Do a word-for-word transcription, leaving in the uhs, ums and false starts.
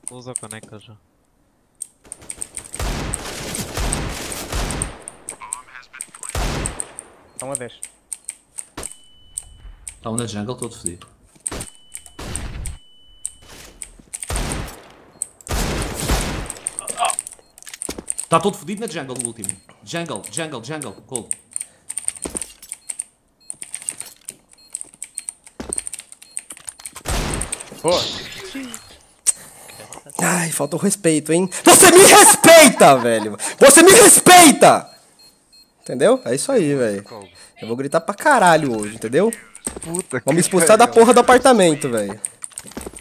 Usa a caneca já. Tá um a dez. Tá um na jungle todo fodido. Tá todo fodido na jungle o último. Jungle, jungle, jungle, cold. Boa. Ai, falta o respeito, hein? Você me respeita, velho! Você me respeita! Entendeu? É isso aí, velho. Eu vou gritar pra caralho hoje, entendeu? Puta Vamos me que expulsar da pariu. porra do apartamento, velho.